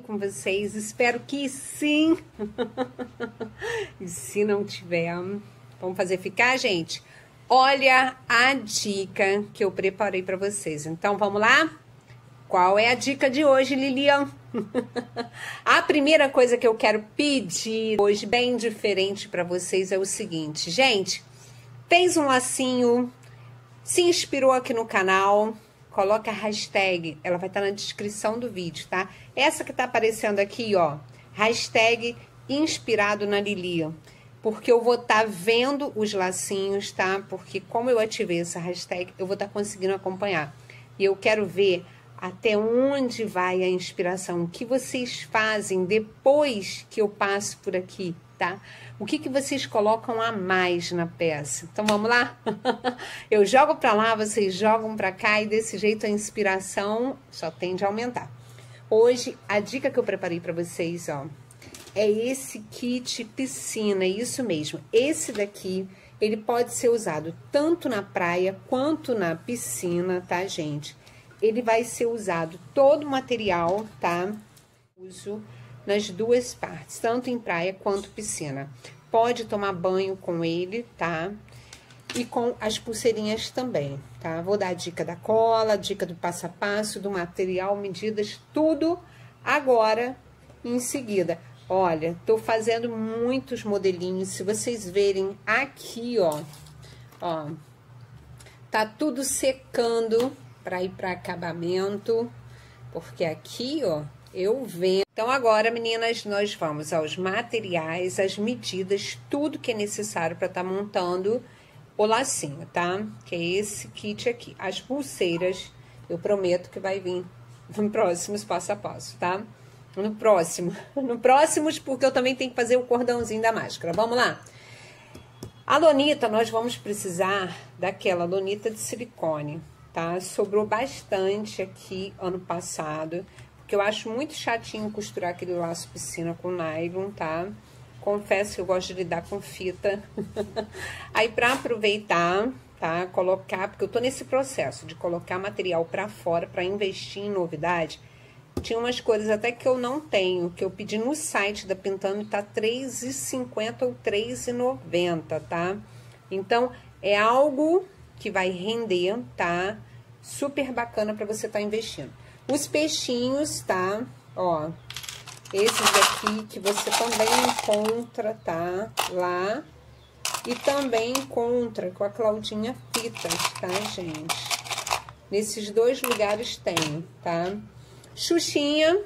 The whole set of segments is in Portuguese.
com vocês? Espero que sim. E se não tiver, vamos fazer ficar, gente? Olha a dica que eu preparei para vocês. Então, vamos lá? Qual é a dica de hoje, Lilian? A primeira coisa que eu quero pedir hoje, bem diferente para vocês, é o seguinte. Gente, fez um lacinho, se inspirou aqui no canal, coloca a hashtag, ela vai estar na descrição do vídeo, tá? Essa que tá aparecendo aqui, ó, hashtag inspirado na Lilian. Porque eu vou estar vendo os lacinhos, tá? Porque como eu ativei essa hashtag, eu vou estar conseguindo acompanhar. E eu quero ver até onde vai a inspiração, o que vocês fazem depois que eu passo por aqui, tá? O que vocês colocam a mais na peça? Então, vamos lá? Eu jogo pra lá, vocês jogam pra cá e desse jeito a inspiração só tende a aumentar. Hoje, a dica que eu preparei pra vocês, ó, é esse kit piscina, isso mesmo. Esse daqui, ele pode ser usado tanto na praia quanto na piscina, tá, gente? Ele vai ser usado todo o material, tá? Uso nas duas partes, tanto em praia quanto piscina. Pode tomar banho com ele, tá? E com as pulseirinhas também, tá? Vou dar a dica da cola, dica do passo a passo, do material, medidas, tudo agora em seguida. Olha, tô fazendo muitos modelinhos, se vocês verem aqui, ó, tá tudo secando para ir para acabamento, porque aqui, ó, eu vendo. Então, agora, meninas, nós vamos aos materiais, as medidas, tudo que é necessário para estar montando o lacinho, tá? Que é esse kit aqui. As pulseiras, eu prometo que vai vir no próximos passo a passo, tá? No próximos, porque eu também tenho que fazer o cordãozinho da máscara. Vamos lá? A lonita, nós vamos precisar daquela lonita de silicone, tá? Sobrou bastante aqui ano passado, porque eu acho muito chatinho costurar aquele laço piscina com nylon, tá? Confesso que eu gosto de lidar com fita. Aí, pra aproveitar, tá? Colocar, porque eu tô nesse processo de colocar material pra fora, pra investir em novidade. Tinha umas cores até que eu não tenho, que eu pedi no site da Pintando, tá R$3,50 ou R$3,90, tá? Então, é algo que vai render, tá? Super bacana pra você tá investindo. Os peixinhos, tá? Ó, esses daqui que você também encontra, tá? Lá. E também encontra com a Claudinha Fitas, tá, gente? Nesses dois lugares tem, tá? Xuxinha,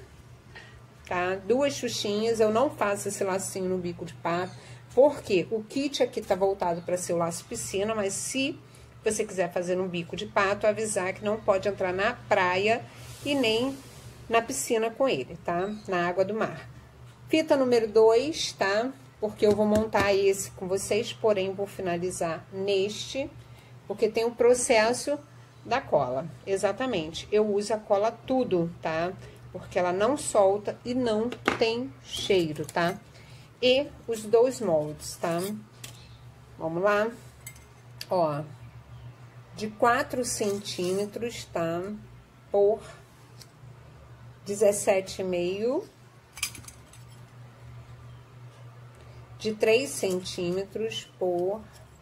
tá? Duas xuxinhas. Eu não faço esse lacinho no bico de pato, porque o kit aqui tá voltado para ser o laço piscina, mas se você quiser fazer um bico de pato, avisar que não pode entrar na praia e nem na piscina com ele, tá? Na água do mar. Fita número 2, tá? Porque eu vou montar esse com vocês, porém vou finalizar neste, porque tem o processo da cola. Exatamente. Eu uso a cola tudo, tá? Porque ela não solta e não tem cheiro, tá? E os dois moldes, tá? Vamos lá. Ó, de 4 centímetros, tá? Por 17,5. De 3 centímetros por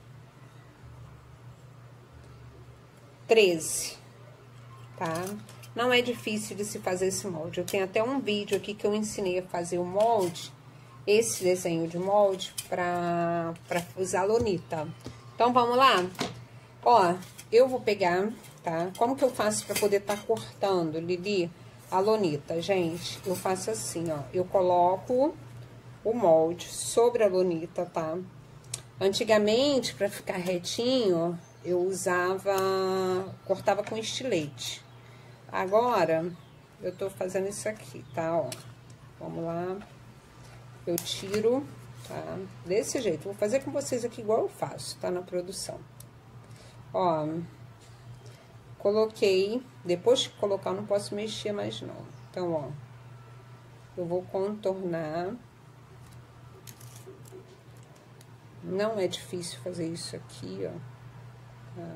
13, tá? Não é difícil de se fazer esse molde. Eu tenho até um vídeo aqui que eu ensinei a fazer o molde, esse desenho de molde, pra usar lonita. Então, vamos lá? Ó, eu vou pegar, tá? Como que eu faço pra poder tá cortando, Lili, a lonita, gente? Eu faço assim, ó. Eu coloco o molde sobre a lonita, tá? Antigamente, pra ficar retinho, eu usava, cortava com estilete. Agora, eu tô fazendo isso aqui, tá? Ó, vamos lá. Eu tiro, tá? Desse jeito. Vou fazer com vocês aqui igual eu faço, tá? Na produção. Ó, coloquei. Depois de colocar, eu não posso mexer mais, não. Então, ó, eu vou contornar. Não é difícil fazer isso aqui, ó. Tá?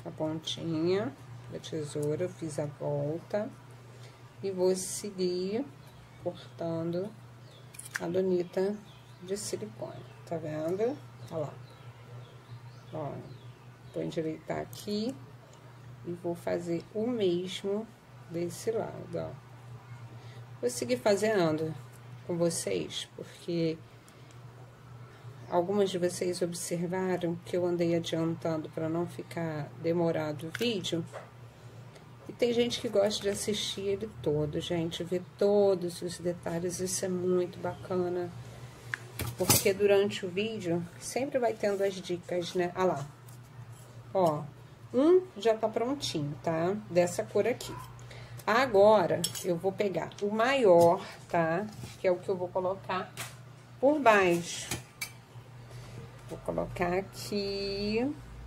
a pontinha da tesoura, eu fiz a volta. E vou seguir cortando a donita de silicone, tá vendo? Olha lá. Ó, vou endireitar aqui e vou fazer o mesmo desse lado, ó. Vou seguir fazendo com vocês, porque algumas de vocês observaram que eu andei adiantando para não ficar demorado o vídeo. E tem gente que gosta de assistir ele todo, gente, ver todos os detalhes, isso é muito bacana. Porque durante o vídeo sempre vai tendo as dicas, né? Ah lá. Ó, já tá prontinho, tá? Dessa cor aqui. Agora, eu vou pegar o maior, tá? Que é o que eu vou colocar por baixo. Vou colocar aqui.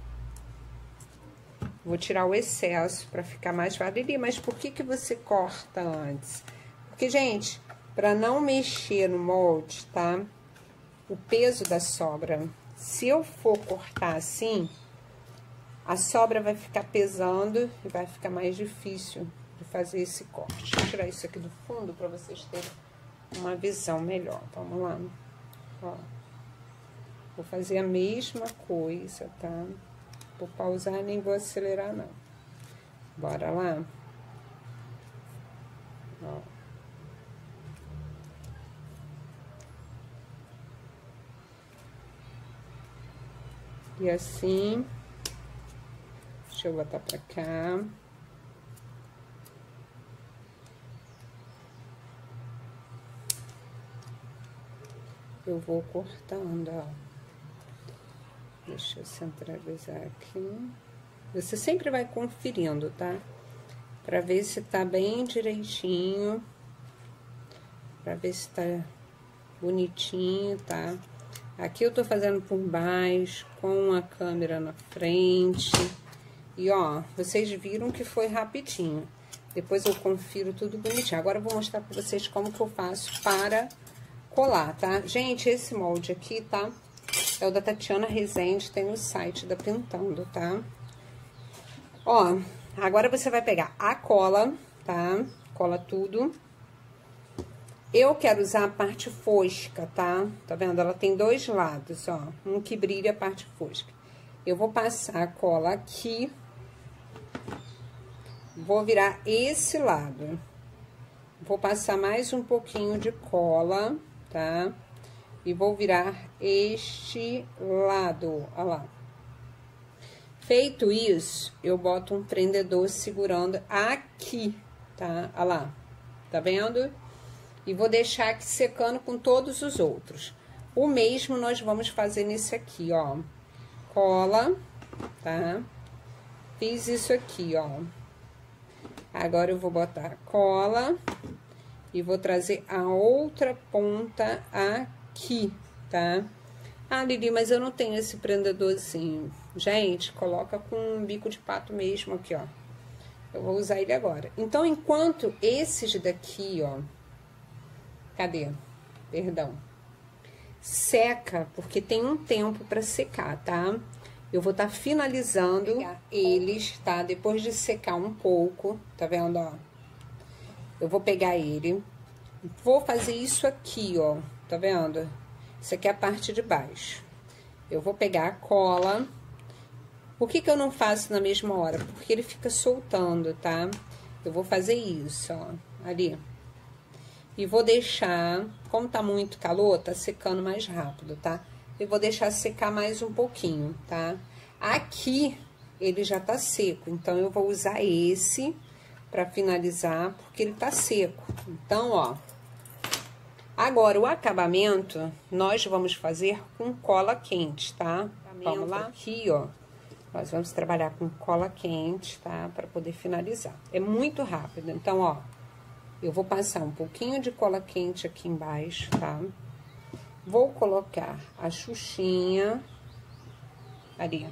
Vou tirar o excesso pra ficar mais valia. Mas por que você corta antes? Porque, gente, pra não mexer no molde, tá? O peso da sobra, se eu for cortar assim, a sobra vai ficar pesando e vai ficar mais difícil de fazer esse corte. Deixa eu tirar isso aqui do fundo pra vocês terem uma visão melhor. Vamos lá. Ó. Vou fazer a mesma coisa, tá? Vou pausar, nem vou acelerar, não. Bora lá? Ó. E assim, deixa eu botar pra cá. Eu vou cortando, ó. Deixa eu centralizar aqui. Você sempre vai conferindo, tá? Pra ver se tá bem direitinho. Pra ver se tá bonitinho, tá? Aqui eu tô fazendo por baixo, com a câmera na frente. E, ó, vocês viram que foi rapidinho. Depois eu confiro tudo bonitinho. Agora eu vou mostrar pra vocês como que eu faço para colar, tá? Gente, esse molde aqui, tá? É o da Tatiana Rezende, tem no site da Pintando, tá? Ó, agora você vai pegar a cola, tá? Cola tudo. Eu quero usar a parte fosca, tá? Tá vendo? Ela tem dois lados, ó. Um que brilha a parte fosca. Eu vou passar a cola aqui. Vou virar esse lado. Vou passar mais um pouquinho de cola, tá? E vou virar este lado, ó lá. Feito isso, eu boto um prendedor segurando aqui, tá? Ó lá. Tá vendo? E vou deixar aqui secando com todos os outros. O mesmo nós vamos fazer nesse aqui, ó. Cola, tá? Fiz isso aqui, ó. Agora eu vou botar cola e vou trazer a outra ponta aqui, tá? Ah, Lili, mas eu não tenho esse prendedorzinho. Gente, coloca com um bico de pato mesmo aqui, ó. Eu vou usar ele agora. Então, enquanto esses daqui, ó... Cadê? Perdão. Seca, porque tem um tempo pra secar, tá? Eu vou estar finalizando eles, tá? Depois de secar um pouco, tá vendo, ó? Eu vou pegar ele, vou fazer isso aqui, ó, tá vendo? Isso aqui é a parte de baixo. Eu vou pegar a cola. Por que eu não faço na mesma hora? Porque ele fica soltando, tá? Eu vou fazer isso, ó, ali. E vou deixar, como tá muito calor, tá secando mais rápido, tá? Eu vou deixar secar mais um pouquinho, tá? Aqui, ele já tá seco, então eu vou usar esse pra finalizar, porque ele tá seco. Então, ó, agora o acabamento, nós vamos fazer com cola quente, tá? Vamos lá? Aqui, ó, nós vamos trabalhar com cola quente, tá? Pra poder finalizar. É muito rápido, então, ó, eu vou passar um pouquinho de cola quente aqui embaixo, tá? Vou colocar a xuxinha ali,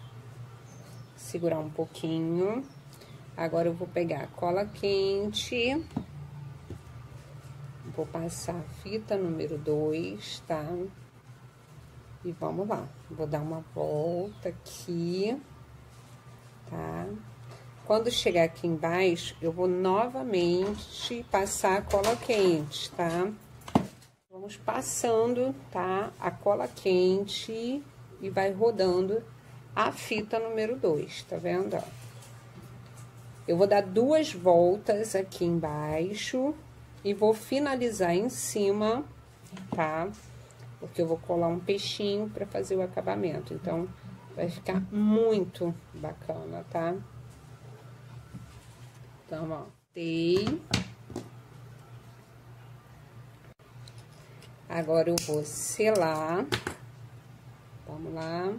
segurar um pouquinho. Agora eu vou pegar a cola quente, vou passar a fita número 2, tá? E vamos lá, vou dar uma volta aqui, tá? Quando chegar aqui embaixo, eu vou novamente passar a cola quente, tá? Vamos passando, tá? A cola quente e vai rodando a fita número 2, tá vendo, ó? Eu vou dar 2 voltas aqui embaixo e vou finalizar em cima, tá? Porque eu vou colar um peixinho pra fazer o acabamento, então vai ficar muito bacana, tá? Então, ó, dei. Agora eu vou selar. Vamos lá.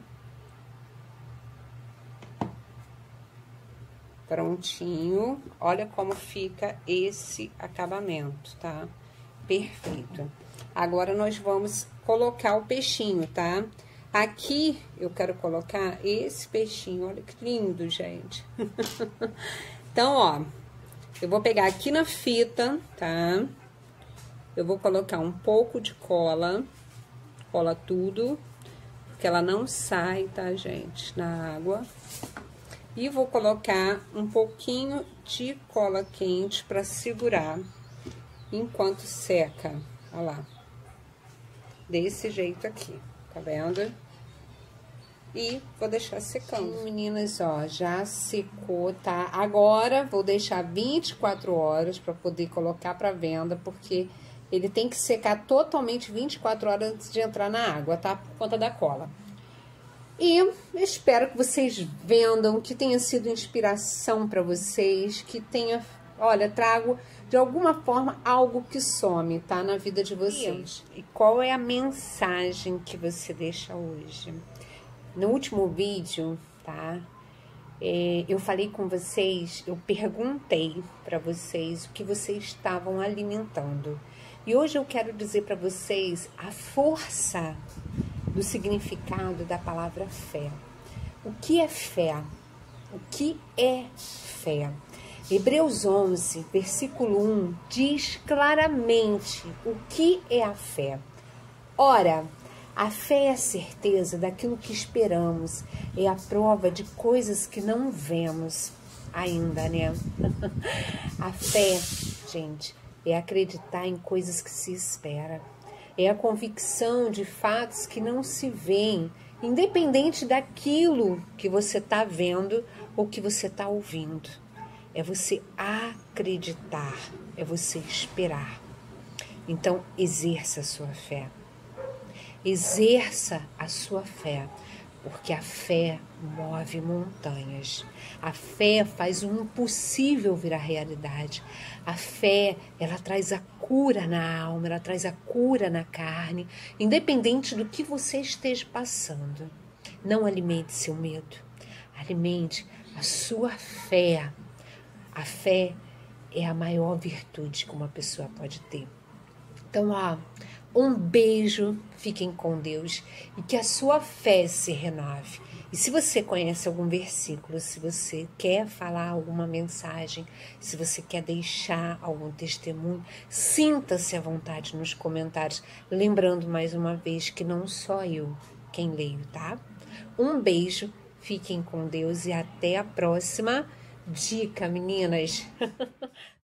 Prontinho. Olha como fica esse acabamento, tá? Perfeito. Agora, nós vamos colocar o peixinho, tá? Aqui, eu quero colocar esse peixinho. Olha que lindo, gente. Então, ó, eu vou pegar aqui na fita, tá? Eu vou colocar um pouco de cola. Cola tudo, porque ela não sai, tá, gente? Na água. E vou colocar um pouquinho de cola quente para segurar enquanto seca. Olha lá. Desse jeito aqui, tá vendo? E vou deixar secando. Sim, meninas, ó, já secou, tá? Agora, vou deixar 24 horas para poder colocar para venda, porque ele tem que secar totalmente 24 horas antes de entrar na água, tá? Por conta da cola. E espero que vocês vendam, que tenha sido inspiração para vocês, que tenha, olha, trago de alguma forma algo que some, tá, na vida de vocês. E qual é a mensagem que você deixa hoje? No último vídeo, tá, eu falei com vocês, eu perguntei para vocês o que vocês estavam alimentando. E hoje eu quero dizer para vocês a força do significado da palavra fé. O que é fé? O que é fé? Hebreus 11, versículo 1, diz claramente o que é a fé. Ora, a fé é a certeza daquilo que esperamos, é a prova de coisas que não vemos ainda, né? A fé, gente, é acreditar em coisas que se espera. É a convicção de fatos que não se veem, independente daquilo que você está vendo ou que você está ouvindo. É você acreditar, é você esperar. Então, exerça a sua fé. Exerça a sua fé, porque a fé move montanhas. A fé faz o impossível virar realidade. A fé, ela traz a cura na alma, ela traz a cura na carne, independente do que você esteja passando. Não alimente seu medo, alimente a sua fé. A fé é a maior virtude que uma pessoa pode ter. Então, ó, um beijo, fiquem com Deus e que a sua fé se renove. E se você conhece algum versículo, se você quer falar alguma mensagem, se você quer deixar algum testemunho, sinta-se à vontade nos comentários. Lembrando mais uma vez que não só eu quem leio, tá? Um beijo, fiquem com Deus e até a próxima dica, meninas!